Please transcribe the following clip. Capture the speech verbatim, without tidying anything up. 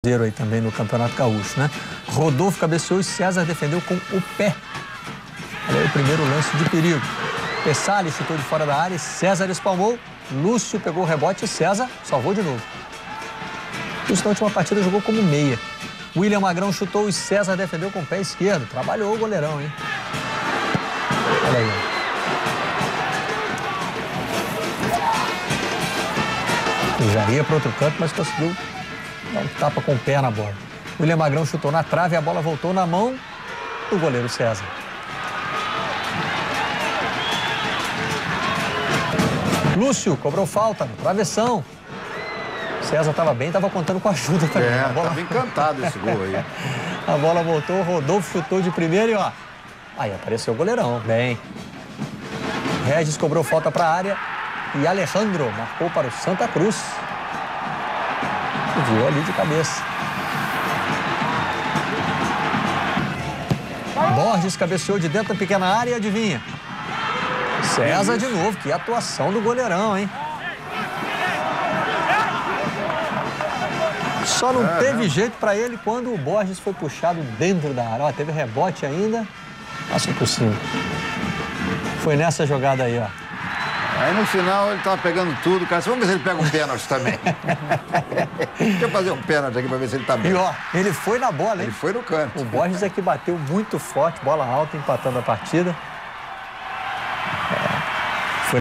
Aí também no Campeonato Gaúcho, né? Rodolfo cabeceou e César defendeu com o pé. Olha aí o primeiro lance de perigo. Pessali chutou de fora da área e César espalmou. Lúcio pegou o rebote e César salvou de novo. Lúcio na última partida jogou como meia. William Magrão chutou e César defendeu com o pé esquerdo. Trabalhou o goleirão, hein? Olha aí. Ele já ia para outro canto, mas conseguiu dá um tapa com o pé na bola. William Magrão chutou na trave e a bola voltou na mão do goleiro César. Lúcio cobrou falta no travessão. César estava bem, estava contando com a ajuda também. É, a bola... estava encantado esse gol aí. A bola voltou, Rodolfo chutou de primeira e ó. Aí apareceu o goleirão, bem. Regis cobrou falta para a área e Alejandro marcou para o Santa Cruz. Viu ali de cabeça. Borges cabeceou de dentro da pequena área e adivinha. César de novo, que atuação do goleirão, hein? Só não é, teve né? jeito para ele quando o Borges foi puxado dentro da área. Ó, teve rebote ainda. Passou por cima. Foi nessa jogada aí, ó. Aí no final ele tava pegando tudo, cara. Vamos ver se ele pega um pênalti também. Deixa eu fazer um pênalti aqui pra ver se ele tá bem. E ó, ele foi na bola, hein? Ele foi no canto. O Borges é que bateu muito forte, bola alta, empatando a partida.